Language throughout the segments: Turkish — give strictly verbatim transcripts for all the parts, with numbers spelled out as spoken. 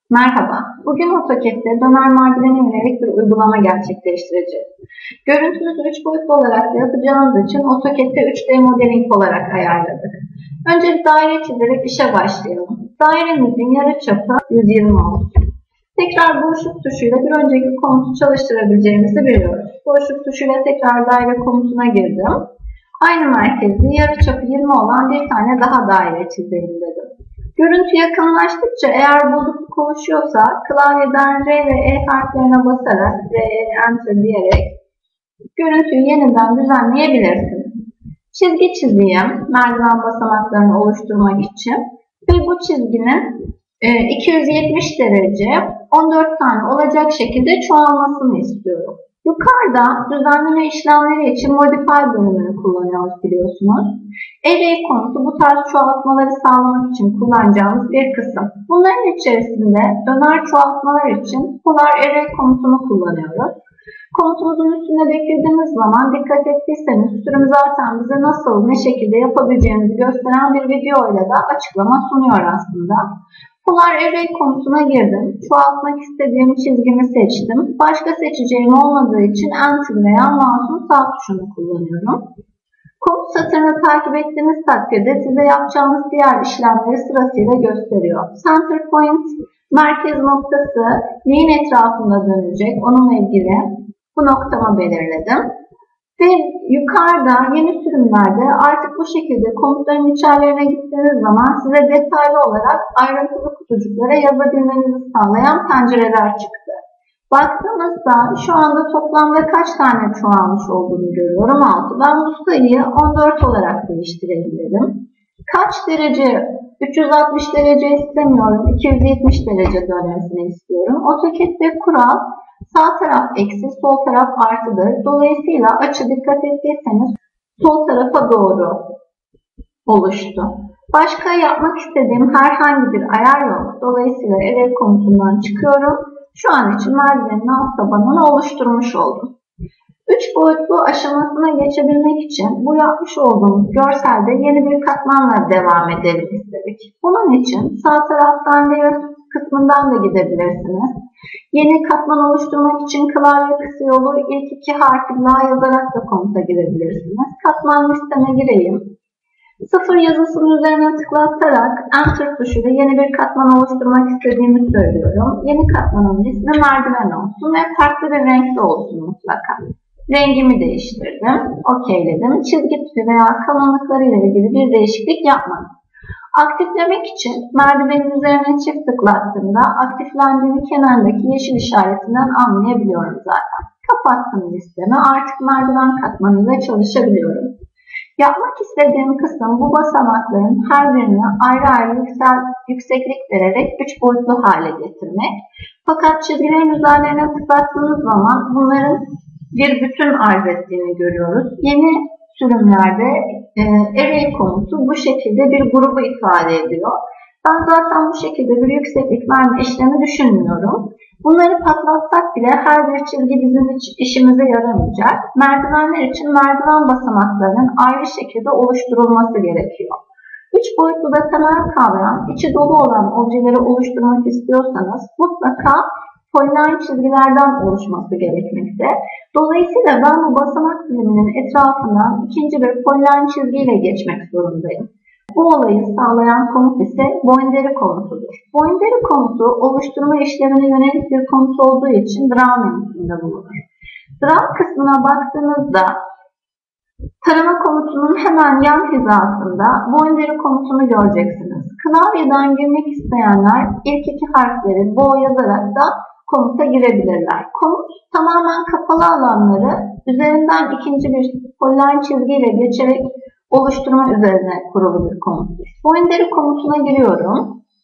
Merhaba, bugün AutoCAD'de döner merdivene yönelik bir uygulama gerçekleştireceğiz. Görüntümüzü üç boyutlu olarak da yapacağımız için AutoCAD'de üç D modeling olarak ayarladık. Önce bir daire çizerek işe başlayalım. Dairemizin yarıçapı yüz yirmi olsun. Tekrar boşluk tuşuyla bir önceki komutu çalıştırabileceğimizi biliyoruz. Boşluk tuşuyla tekrar daire komutuna girdim. Aynı merkezli yarıçapı yirmi olan bir tane daha daire çizeyim dedim. Görüntü yakınlaştıkça eğer bozukluk oluşuyorsa klavyeden R ve E harflerine basarak R, E, Enter diyerek görüntüyü yeniden düzenleyebilirsiniz. Çizgi çizeyim merdiven basamaklarını oluşturmak için ve bu çizginin iki yüz yetmiş derece on dört tane olacak şekilde çoğalmasını istiyorum. Yukarıda düzenleme işlemleri için Modify bölümünü kullanıyoruz biliyorsunuz. Array komutu bu tarz çoğaltmaları sağlamak için kullanacağımız bir kısım. Bunların içerisinde döner çoğaltmalar için Polar Array komutunu kullanıyoruz. Komutumuzun üstünde beklediğimiz zaman dikkat ettiyseniz sürüm zaten bize nasıl, ne şekilde yapabileceğimizi gösteren bir video ile de açıklama sunuyor aslında. Polar Array komutuna girdim. Çoğaltmak istediğim çizgimi seçtim. Başka seçeceğim olmadığı için Enter veya mouse'un sağ tuşunu kullanıyorum. Komut satırını takip ettiğiniz takdirde size yapacağınız diğer işlemleri sırasıyla gösteriyor. Center point, merkez noktası neyin etrafında dönecek onunla ilgili bu noktamı belirledim. Ve yukarıda yeni sürümlerde artık bu şekilde komutların içerilerine gittiğiniz zaman size detaylı olarak ayrıntılı kutucuklara yazabilmenizi sağlayan pencereler çıktı. Baktığımızda şu anda toplamda kaç tane çoğalmış olduğunu görüyorum. altı. Ben bu sayıyı on dört olarak değiştirebilirim. Kaç derece? üç yüz altmış derece istemiyorum. iki yüz yetmiş derece dönmesini istiyorum. AutoCAD'de kural sağ taraf eksi, sol taraf artıdır. Dolayısıyla açı dikkat ettiyseniz sol tarafa doğru oluştu. Başka yapmak istediğim herhangi bir ayar yok. Dolayısıyla Array komutundan çıkıyorum. Şu an için merdivenin alt tabanını oluşturmuş oldum. üç boyutlu aşamasına geçebilmek için bu yapmış olduğumuz görselde yeni bir katmanla devam edelim istedik. Bunun için sağ taraftan Layer kısmından da gidebilirsiniz. Yeni katman oluşturmak için klavye kısa yolu ilk iki harfi La yazarak da komuta girebilirsiniz. Katman listeme gireyim. Sıfır yazısının üzerine tıklatarak Enter tuşuyla yeni bir katman oluşturmak istediğimi söylüyorum. Yeni katmanın ismi merdiven olsun ve farklı bir renkte olsun mutlaka. Rengimi değiştirdim. Okeyledim. Çizgi türü veya kalınlıkları ile ilgili bir değişiklik yapmadım. Aktiflemek için merdivenin üzerine çift tıklattığımda aktiflendiğini kenardaki yeşil işaretinden anlayabiliyorum zaten. Kapattım listemi. Artık merdiven katmanıyla çalışabiliyorum. Yapmak istediğim kısım bu basamakların her birine ayrı ayrı yüksel, yükseklik vererek üç boyutlu hale getirmek. Fakat çizgilerin üzerlerine tıklattığınız zaman bunların bir bütün arz ettiğini görüyoruz. Yeni sürümlerde e, Array komutu bu şekilde bir grubu ifade ediyor. Ben zaten bu şekilde bir yükseklik verme işlemi düşünmüyorum. Bunları patlatsak bile her bir çizgi bizim işimize yaramayacak. Merdivenler için merdiven basamaklarının ayrı şekilde oluşturulması gerekiyor. Üç boyutlu da temel kavram, içi dolu olan objeleri oluşturmak istiyorsanız mutlaka poligon çizgilerden oluşması gerekmekte. Dolayısıyla ben bu basamak diliminin etrafından ikinci bir poligon çizgiyle geçmek zorundayım. Bu olayı sağlayan komut ise boundary komutudur. Boundary komutu oluşturma işlemine yönelik bir komut olduğu için Draw menüsünde bulunur. Draw kısmına baktığınızda tarama komutunun hemen yan hizasında boundary komutunu göreceksiniz. Klavyeden girmek isteyenler ilk iki harfleri Bo yazarak da komuta girebilirler. Komut tamamen kapalı alanları üzerinden ikinci bir poligon çizgiyle geçerek oluşturma üzerine kurulu bir komuttur. Boundary komutuna giriyorum.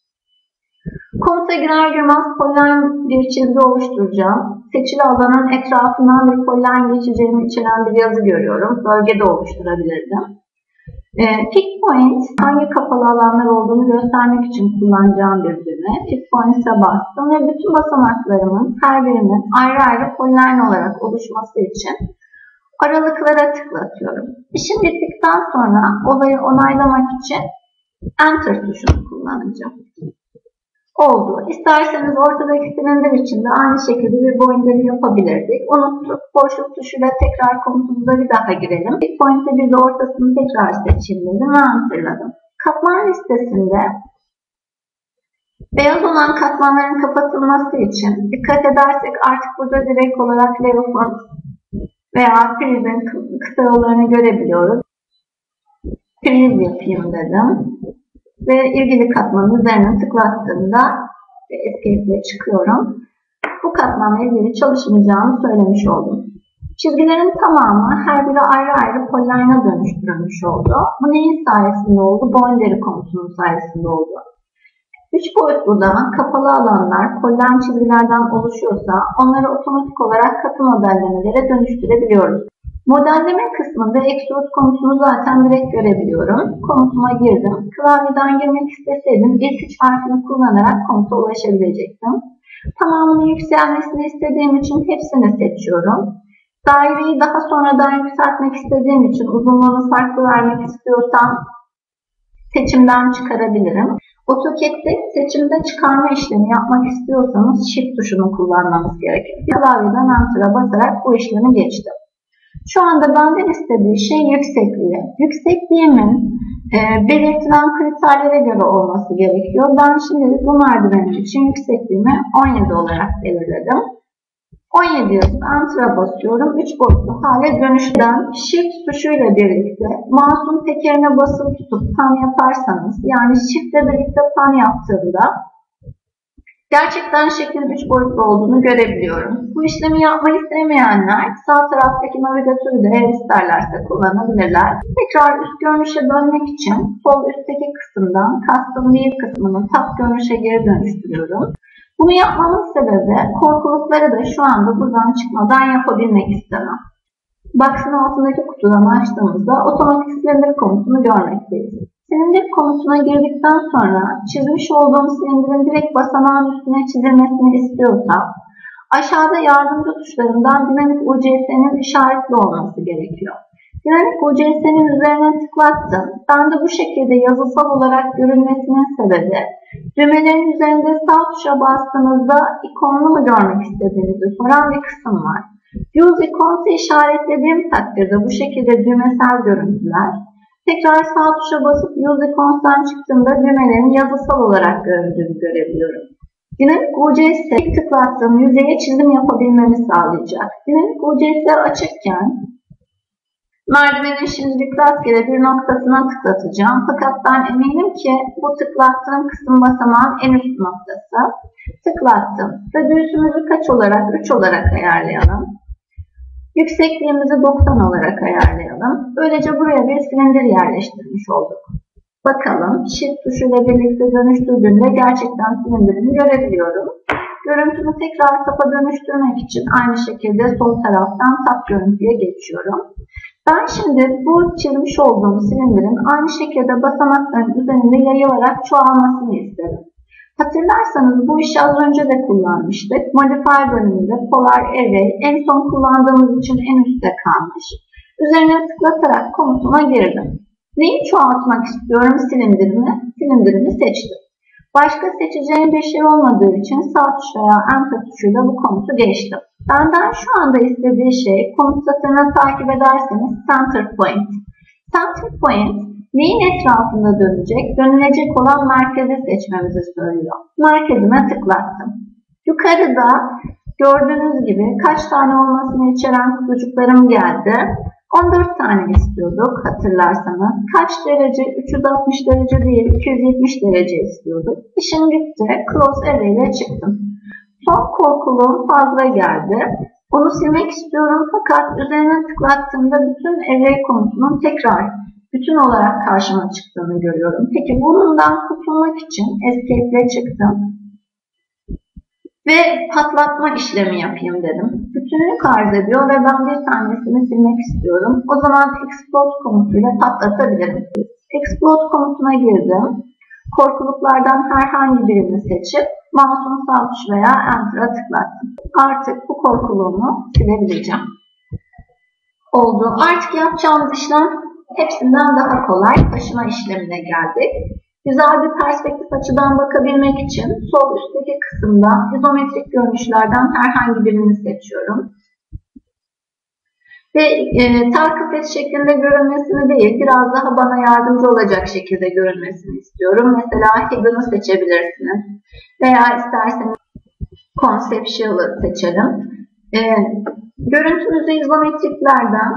Komuta girer girmez poligon bir çizgi oluşturacağım. Seçili alanın etrafından bir poligon geçeceğimi içeren bir yazı görüyorum. Bölgede oluşturabilirdim. E, Pick Point hangi kapalı alanlar olduğunu göstermek için kullanacağım bir düğme. Pick Point'e bastım ve bütün basamaklarımın her birinin ayrı ayrı poligon olarak oluşması için aralıklara tıklatıyorum. İşim bittikten sonra olayı onaylamak için Enter tuşunu kullanacağım. Oldu. İsterseniz ortadaki silindir için de aynı şekilde bir boyunderi yapabilirdik. Unuttuk. Boşluk tuşuyla tekrar komutumuza bir daha girelim. Bir pointte bir de ortasını tekrar seçeyim dedim ve hatırladım. Katman listesinde beyaz olan katmanların kapatılması için dikkat edersek artık burada direkt olarak layout'un veya prizin kısa yollarını görebiliyoruz. Priz yapayım dedim. Ve ilgili katmanın üzerine tıklattığımda escape ile çıkıyorum. Bu katmanla ilgili çalışmayacağımı söylemiş oldum. Çizgilerin tamamı her biri ayrı ayrı poliline dönüştürülmüş oldu. Bu neyin sayesinde oldu? Boundary komutunun sayesinde oldu. Üç boyutlu da kapalı alanlar polilen çizgilerden oluşuyorsa onları otomatik olarak katı modellemelere dönüştürebiliyoruz. Modelleme kısmında extrude komutunu zaten direkt görebiliyorum. Komutuma girdim. Klavyeden girmek isteseydim ilk üç harfini kullanarak komuta ulaşabilecektim. Tamamının yükselmesini istediğim için hepsini seçiyorum. Daireyi daha sonradan yükseltmek istediğim için uzunluğunu farklı vermek istiyorsam seçimden çıkarabilirim. AutoCAD'de seçimde çıkarma işlemi yapmak istiyorsanız Shift tuşunu kullanmanız gerekir. Klavyeden Enter'a basarak bu işlemi geçtim. Şu anda benden istediği şey yüksekliği. Yüksekliğimin e, belirtilen kriterlere göre olması gerekiyor. Ben şimdi bu merdiven için yüksekliğimi on yedi olarak belirledim. on yedi yazıp Enter'a basıyorum. üç boyutlu hale dönüşten Shift tuşuyla birlikte mouse'un tekerine basılı tutup pan yaparsanız, yani Shift ile birlikte pan yaptığımda gerçekten şeklin üç boyutlu olduğunu görebiliyorum. Bu işlemi yapmayı sevmeyenler sağ taraftaki navigatörü de eğer isterlerse kullanabilirler. Tekrar üst görünüşe dönmek için sol üstteki kısımdan Custom View kısmını Tab görünüşe geri dönüştürüyorum. Bunu yapmamın sebebi korkulukları da şu anda buradan çıkmadan yapabilmek istemem. Box'ın altındaki kutudan açtığımızda otomatik silindir komutunu görmekteyiz. Silindir komutuna girdikten sonra çizmiş olduğum silindirin direkt basamağın üstüne çizilmesini istiyorsam aşağıda yardımcı tuşlarından dinamik U C S'nin işaretli olması gerekiyor. Dinamik U C S'nin üzerine tıklattım. Ben de bu şekilde yazısal olarak görünmesinin sebebi düğmelerin üzerinde sağ tuşa bastığınızda ikonunu mu görmek istediğinizi soran bir kısım var. Use icon'u işaretlediğim takdirde bu şekilde düğmesel görüntüler. Tekrar sağ tuşa basıp Use icon'dan çıktığımda düğmelerin yazısal olarak göründüğünü görebiliyorum. Dinamik U C S tıklattığım yüzeye çizim yapabilmemi sağlayacak. Dinamik U C S açıkken merdivenin şimdilik rastgele bir noktasına tıklatacağım. Fakat ben eminim ki bu tıklattığım kısım basamağın en üst noktası. Tıklattım. Radius'umuzu kaç olarak? üç olarak ayarlayalım. Yüksekliğimizi doksan olarak ayarlayalım. Böylece buraya bir silindir yerleştirmiş olduk. Bakalım. Shift tuşuyla birlikte dönüştürdüğümde gerçekten silindirimi görebiliyorum. Görüntümü tekrar tapa dönüştürmek için aynı şekilde sol taraftan tap görüntüye geçiyorum. Ben şimdi bu çizmiş olduğum silindirin aynı şekilde basamakların üzerinde yayılarak çoğalmasını isterim. Hatırlarsanız bu işi az önce de kullanmıştık. Modify bölümünde Polar Array en son kullandığımız için en üstte kalmış. Üzerine tıklatarak komutuma girdim. Neyi çoğaltmak istiyorum? Silindirimi. Silindirimi seçtim. Başka seçeceğim bir şey olmadığı için sağ tuş veya Enter tuşuyla bu komutu geçtim. Benden şu anda istediği şey, komut satırını takip ederseniz Center Point. Center Point neyin etrafında dönecek? Dönülecek olan merkezi seçmemizi söylüyor. Merkezime tıklattım. Yukarıda gördüğünüz gibi kaç tane olmasını içeren kutucuklarım geldi. on dört tane istiyorduk hatırlarsanız. Kaç derece? üç yüz altmış derece değil, iki yüz yetmiş derece istiyorduk. İşim bitti. Close Array ile çıktım. Son korkuluğum fazla geldi. Onu silmek istiyorum fakat üzerine tıklattığımda bütün array komutunun tekrar bütün olarak karşıma çıktığını görüyorum. Peki bundan kurtulmak için Escape ile çıktım. Ve patlatma işlemi yapayım dedim. Bütünlük arz ediyor ve ben bir tanesini silmek istiyorum. O zaman Explode komutuyla patlatabilirim. Explode komutuna girdim. Korkuluklardan herhangi birini seçip mouse'un sağ tuşu veya Enter'a tıklattım. Artık bu korkuluğumu silebileceğim. Oldu. Artık yapacağımız işlem hepsinden daha kolay. Taşıma işlemine geldik. Güzel bir perspektif açıdan bakabilmek için sol üstteki kısımda izometrik görünüşlerden herhangi birini seçiyorum. Ve e, tel kafes şeklinde görünmesini değil, biraz daha bana yardımcı olacak şekilde görünmesini istiyorum. Mesela Hidden'ı seçebilirsiniz. Veya isterseniz Conceptual'ı seçelim. E, görüntümüzü izometriklerden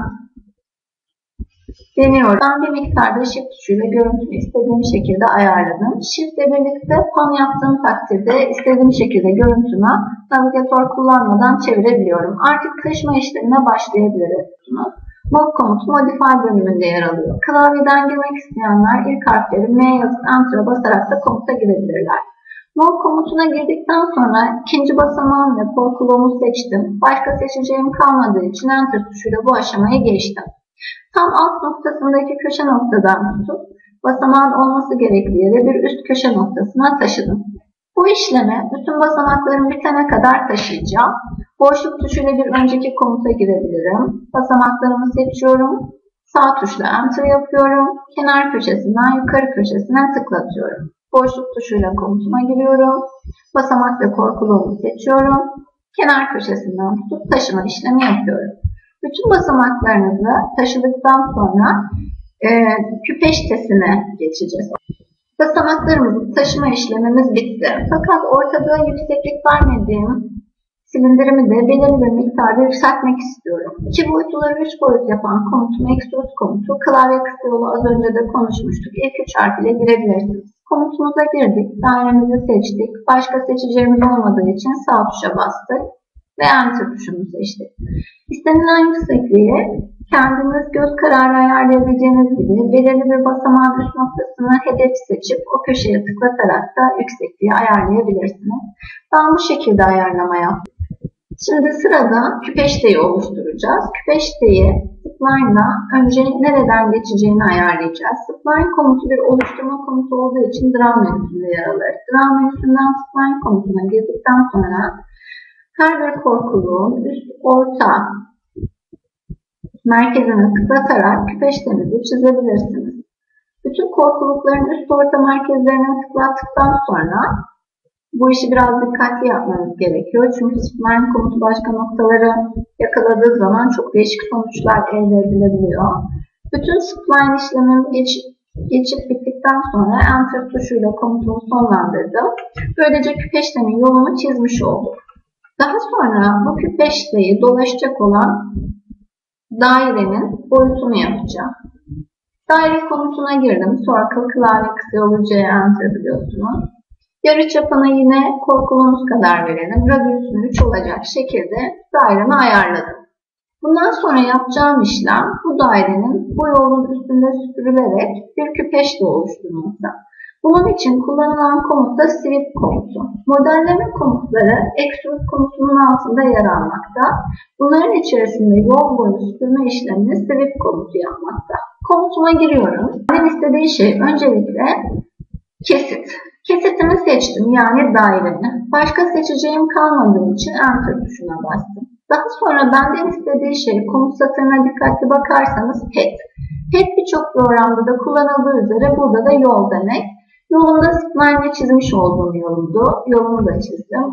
deniyorum. Ben bir miktarda Shift tuşuyla görüntümü istediğim şekilde ayarladım. Shift ile birlikte pan yaptığım takdirde istediğim şekilde görüntümü navigatör kullanmadan çevirebiliyorum. Artık taşıma işlemine başlayabiliriz. Move komutu Modify bölümünde yer alıyor. Klavyeden girmek isteyenler ilk harfleri M yazıp Enter'a basarak da komuta girebilirler. Move komutuna girdikten sonra ikinci basamağım ve korkuluğumu seçtim. Başka seçeceğim kalmadığı için Enter tuşuyla bu aşamayı geçtim. Tam alt noktasındaki köşe noktadan tutup basamağın olması gerektiği yere bir üst köşe noktasına taşıdım. Bu işlemi bütün basamakların bitene kadar taşıyacağım. Boşluk tuşuyla bir önceki komuta girebilirim. Basamaklarımı seçiyorum. Sağ tuşla Enter yapıyorum. Kenar köşesinden yukarı köşesine tıklatıyorum. Boşluk tuşuyla komutuma giriyorum. Basamak ve korkuluğumu seçiyorum. Kenar köşesinden tutup taşıma işlemi yapıyorum. Bütün basamaklarınızı taşıdıktan sonra e, küpeştesine geçeceğiz. Basamaklarımızı taşıma işlemimiz bitti. Fakat ortada yükseklik vermediğim silindirimi de belirli bir miktarda yükseltmek istiyorum. İki boyutluları üç boyut yapan komutum Extrude komutu. Klavye kısa yolu az önce de konuşmuştuk. İlk üç harf ile girebilirsiniz. Komutumuza girdik. Dairemizi seçtik. Başka seçeceğimiz olmadığı için sağ tuşa bastık. Ve Enter tuşunu seçtik. İstenilen yüksekliği kendiniz göz kararı ayarlayabileceğiniz gibi belirli bir basamağın üst noktasına hedef seçip o köşeye tıklatarak da yüksekliği ayarlayabilirsiniz. Ben bu şekilde ayarlama yaptım. Şimdi sırada küpeşteyi oluşturacağız. Küpeşteyi Spline'la önce nereden geçeceğini ayarlayacağız. Spline komutu bir oluşturma komutu olduğu için Draw menüsünde yer alır. Draw menüsünden Spline komutuna girdikten sonra her bir korkuluğun üst orta merkezine tıklatarak küpeştenizi çizebilirsiniz. Bütün korkulukların üst orta merkezlerine tıklattıktan sonra bu işi biraz dikkatli yapmanız gerekiyor. Çünkü spline komutu başka noktaları yakaladığı zaman çok değişik sonuçlar elde edilebiliyor. Bütün spline işlemim geçip, geçip bittikten sonra Enter tuşuyla komutumu sonlandırdım. Böylece küpeştenin yolunu çizmiş olduk. Daha sonra bu küpeşteyi dolaşacak olan dairenin boyutunu yapacağım. Daire komutuna girdim. Circle klavye kısa yolu C Enter biliyorsunuz. Yarıçapına yine korkuluğumuz kadar verelim. Radyüsünü üç olacak şekilde dairemi ayarladım. Bundan sonra yapacağım işlem bu dairenin bu yolun üstünde süpürülerek bir küpeşte oluşturması. Bunun için kullanılan komut da Sweep komutu. Modelleme komutları Extrude komutunun altında yer almakta. Bunların içerisinde yol boyu süpürme işlemini Sweep komutu yapmakta. Komutuma giriyorum. Ben istediği şey öncelikle kesit. Kesitimi seçtim, yani dairemi. Başka seçeceğim kalmadığı için Enter tuşuna bastım. Daha sonra benden istediği şey komut satırına dikkatli bakarsanız Pet. Pet birçok programda da kullanıldığı üzere burada da yol demek. Yolunda Spline'le çizmiş olduğum yoldu. Yolumu da çizdim.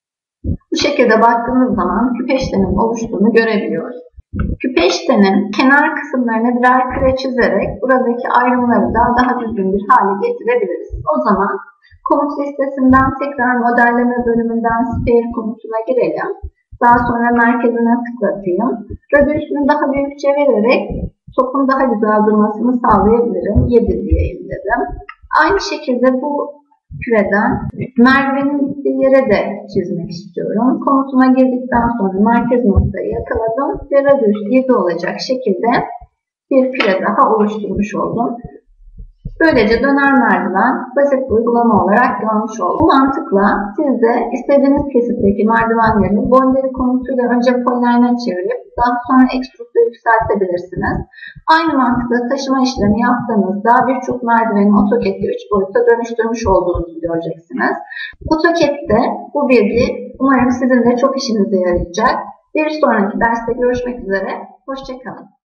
Bu şekilde baktığımız zaman küpeştenin oluştuğunu görebiliyoruz. Küpeştenin kenar kısımlarına birer kare çizerek buradaki ayrımları da daha düzgün bir hale getirebiliriz. O zaman komut listesinden tekrar modelleme bölümünden Sphere komutuna girelim. Daha sonra merkezine tıklatayım. Radyüsünü daha büyük çevirerek topun daha güzel durmasını sağlayabilirim. yedi diyeyim dedim. Aynı şekilde bu küreden merdivenin bittiği yere de çizmek istiyorum. Komutuma girdikten sonra merkez noktayı yakaladım ve radyüs yedi olacak şekilde bir küre daha oluşturmuş oldum. Böylece döner merdiven basit bir uygulama olarak görmüş oldum. Bu mantıkla siz de istediğiniz kesitteki merdivenlerini Boundary komutuyla önce Polyline'a çevirip daha sonra Extrude'da yükseltebilirsiniz. Aynı mantıkla taşıma işlemi yaptığınızda birçok merdiveni AutoCAD'de üç boyutta dönüştürmüş olduğunuzu göreceksiniz. AutoCAD'de bu bilgi umarım sizin de çok işinize yarayacak. Bir sonraki derste görüşmek üzere. Hoşça kalın.